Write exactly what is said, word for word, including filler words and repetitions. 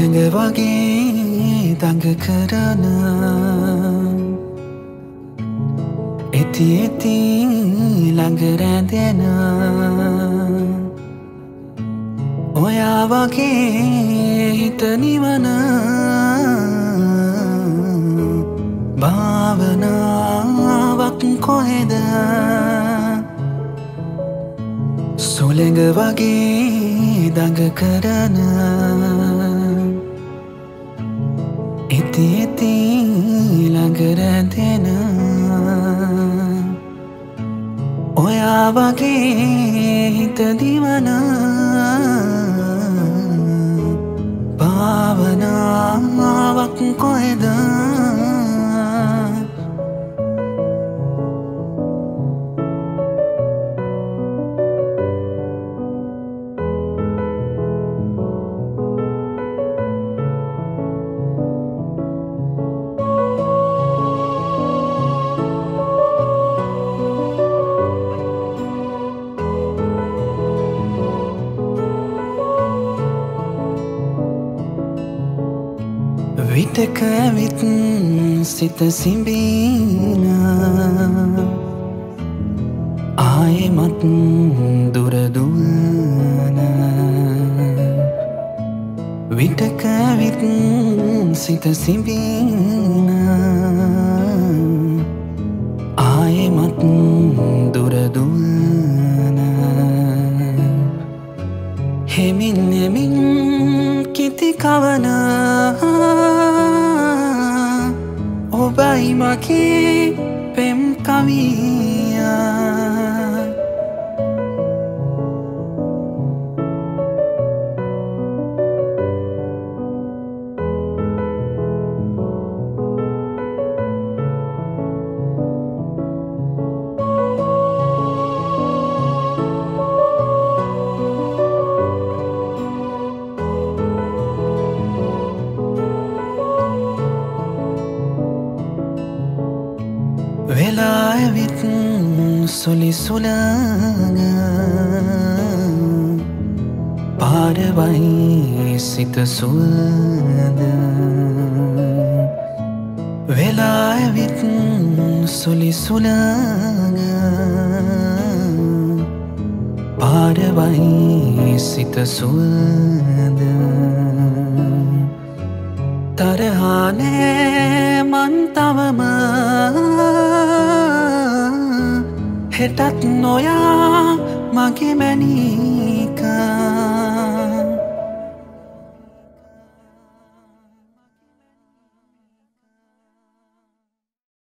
සුළඟ වගේ දඟ කරන එති එති ළඟ රැඳෙන ඔයා වගේ හිත නිවන භාවනාවක් කොහෙද සුළඟ වගේ දඟ කරන එති එති ළඟ රැඳෙන ඔයා වගේ හිත දිවන භාවනාවක් කොහෙද විටක ඇවිත් සිත සිඹීන ආයෙමත් දුර දුවන විටක ඇවිත් සිත සිඹීන ආයෙමත් දුර දුවන හෙමින් හෙමින් කිති කවන ඔබයි මගේ පෙම් කවියා වෙලා ඇවිත් සුලි සුළඟ පාරවයි සිත සුවඳ වෙලා ඇවිත් සුලි සුළඟ පාරවයි සිත සුවඳ තරහා නෑ මන් තවම හෙටත් නොයා මගේ මැනික